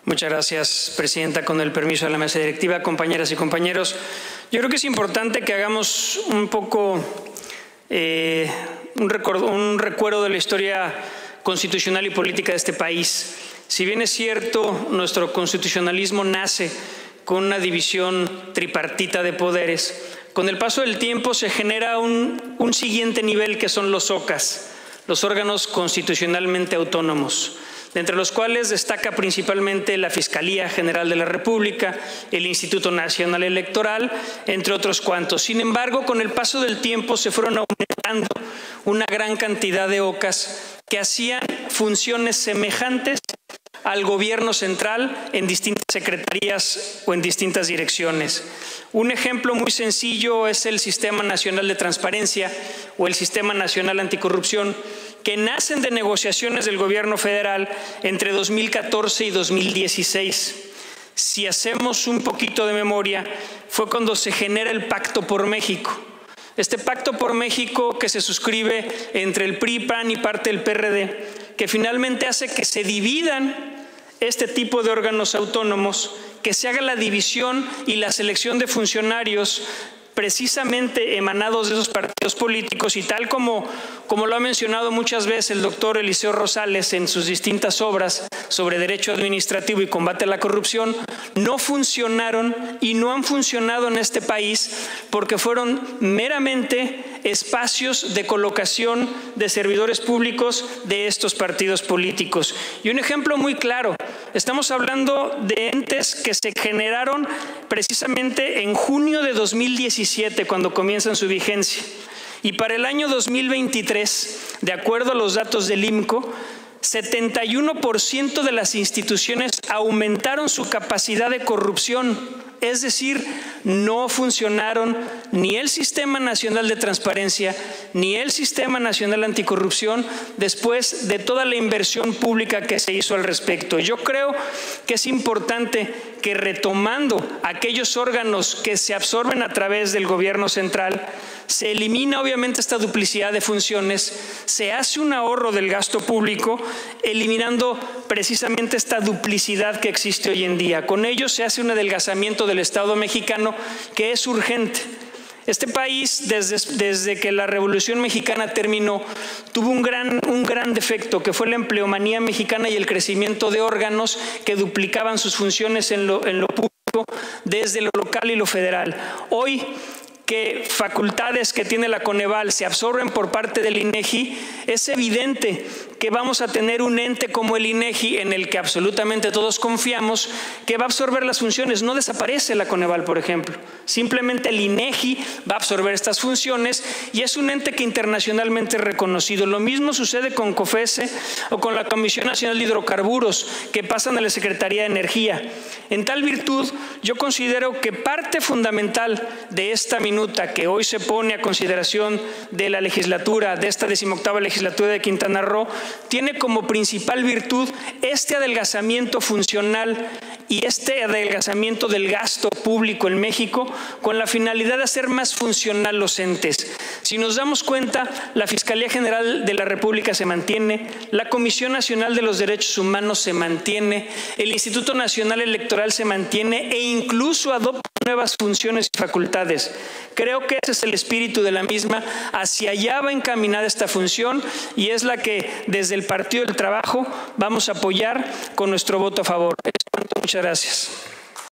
Muchas gracias, Presidenta. Con el permiso de la mesa directiva, compañeras y compañeros, yo creo que es importante que hagamos un poco un recuerdo de la historia constitucional y política de este país. Si bien es cierto, nuestro constitucionalismo nace con una división tripartita de poderes, con el paso del tiempo se genera un siguiente nivel, que son los OCAS, los órganos constitucionalmente autónomos, entre los cuales destaca principalmente la Fiscalía General de la República, el Instituto Nacional Electoral, entre otros cuantos. Sin embargo, con el paso del tiempo se fueron aumentando una gran cantidad de OCAS que hacían funciones semejantes al gobierno central en distintas secretarías o en distintas direcciones. Un ejemplo muy sencillo es el Sistema Nacional de Transparencia o el Sistema Nacional Anticorrupción, que nacen de negociaciones del gobierno federal entre 2014 y 2016. Si hacemos un poquito de memoria, fue cuando se genera el Pacto por México. Este Pacto por México que se suscribe entre el PRI, PAN y parte del PRD, que finalmente hace que se dividan este tipo de órganos autónomos, que se haga la división y la selección de funcionarios precisamente emanados de esos partidos políticos, y tal como lo ha mencionado muchas veces el doctor Eliseo Rosales en sus distintas obras sobre derecho administrativo y combate a la corrupción, no funcionaron y no han funcionado en este país porque fueron meramente espacios de colocación de servidores públicos de estos partidos políticos. Y un ejemplo muy claro, estamos hablando de entes que se generaron precisamente en junio de 2017, cuando comienzan su vigencia. Y para el año 2023, de acuerdo a los datos del IMCO, 71% de las instituciones aumentaron su capacidad de corrupción. Es decir, no funcionaron ni el Sistema Nacional de Transparencia ni el Sistema Nacional Anticorrupción después de toda la inversión pública que se hizo al respecto. Yo creo que es importante que, retomando aquellos órganos que se absorben a través del gobierno central, se elimina obviamente esta duplicidad de funciones, se hace un ahorro del gasto público, eliminando precisamente esta duplicidad que existe hoy en día. Con ello se hace un adelgazamiento del Estado mexicano que es urgente. Este país, desde que la Revolución Mexicana terminó, tuvo un gran defecto, que fue la empleomanía mexicana y el crecimiento de órganos que duplicaban sus funciones en lo público, desde lo local y lo federal. Hoy, que facultades que tiene la Coneval se absorben por parte del INEGI, es evidente que vamos a tener un ente como el INEGI, en el que absolutamente todos confiamos, que va a absorber las funciones. No desaparece la Coneval, por ejemplo. Simplemente el INEGI va a absorber estas funciones y es un ente que internacionalmente es reconocido. Lo mismo sucede con COFESE o con la Comisión Nacional de Hidrocarburos, que pasan a la Secretaría de Energía. En tal virtud, yo considero que parte fundamental de esta minuta que hoy se pone a consideración de la legislatura, de esta 18ª legislatura de Quintana Roo, tiene como principal virtud este adelgazamiento funcional y este adelgazamiento del gasto público en México, con la finalidad de hacer más funcional los entes. Si nos damos cuenta, la Fiscalía General de la República se mantiene, la Comisión Nacional de los Derechos Humanos se mantiene, el Instituto Nacional Electoral se mantiene e incluso adopta nuevas funciones y facultades. Creo que ese es el espíritu de la misma, hacia allá va encaminada esta función y es la que desde el Partido del Trabajo vamos a apoyar con nuestro voto a favor. Muchas gracias.